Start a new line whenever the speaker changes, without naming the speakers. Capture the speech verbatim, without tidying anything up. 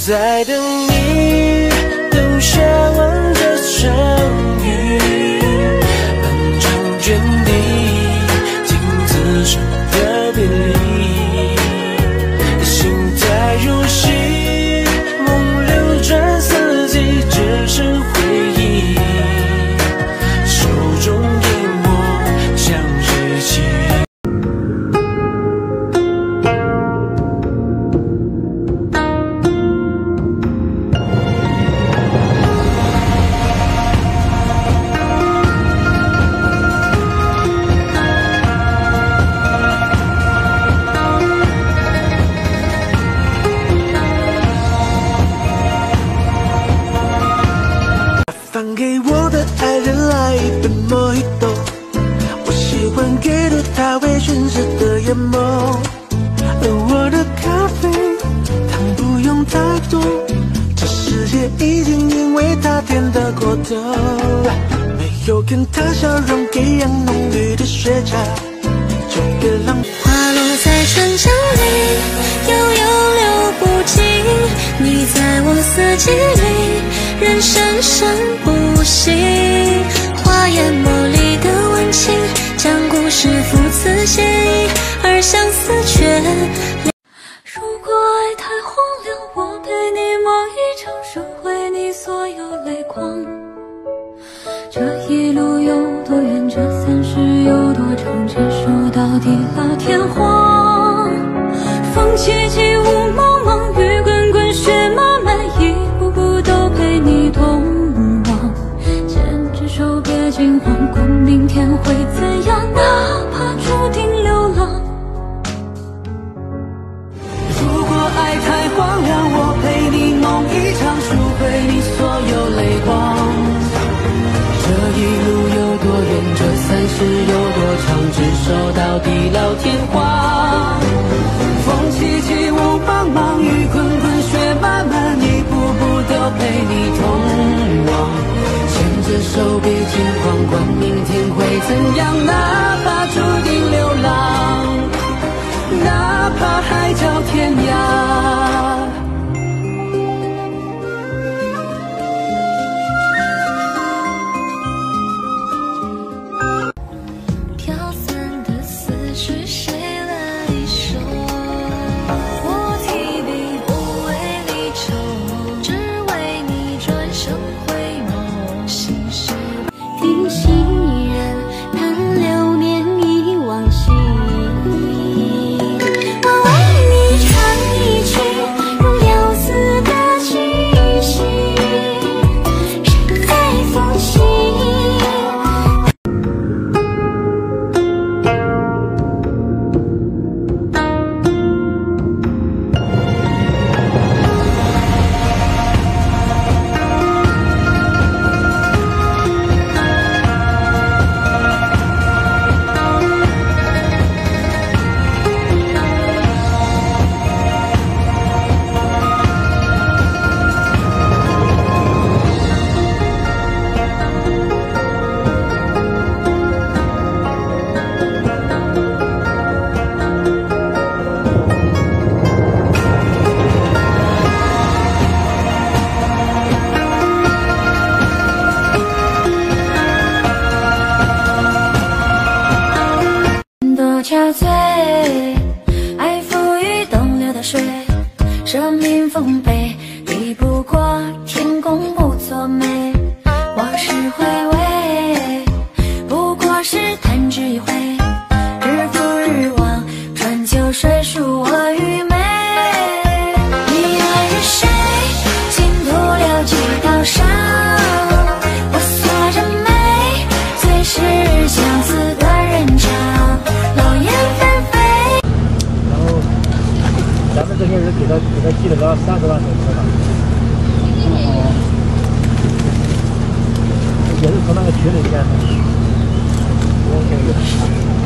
在等你，等下完这场雨，漫长卷地，镜子上的别离，心太入戏，梦流转四季，只剩回忆，手中烟火像日记。 放给我的爱人来一杯莫吉托，我喜欢给了他微醺时的眼眸，而我的咖啡糖不用太多，这世界已经因为他甜得过头，没有跟他笑容一样浓郁的雪茄，就别浪费。
花落在春江里，悠悠流不尽，你在我四季里，人生生不息，花烟茉莉的温情，将故事赋词写意，而相思却。如果爱太荒凉，我陪你梦一场，收回你所有泪光。这一路有多远，这三世有多长，执手到地老天荒。风凄凄，雾茫茫，雨滚滚，雪漫漫，一步步都陪你同往。牵着手，别惊慌，管明天会怎样，哪怕注定流浪。
如果爱太荒凉，我陪你梦一场，赎回你所有泪光。这一路有多远，这三世有多长，执手到地老天荒。风凄凄，雾茫茫，雨滚滚，雪漫漫，一步步都陪你同往。牵着手，别惊慌，管明天会怎样，哪怕注定流浪，哪怕海角天涯。
飘散的思绪，谁来收？我提笔不为离愁，只为你转身回眸。心事听行人叹流年已往昔，我为你唱一曲如柳丝的气息，谁在风起？憔悴，爱浮于东流的水，生命丰沛，抵不过天公不作美。往事回味，不过是弹指一挥，日复日望，春秋水书我与美。你爱是谁？倾吐了几道伤，我锁着眉，最是相思的人潮。
咱们这些人给他给他寄了个三十万手车吧，哦，也是从那个群里面的，我给。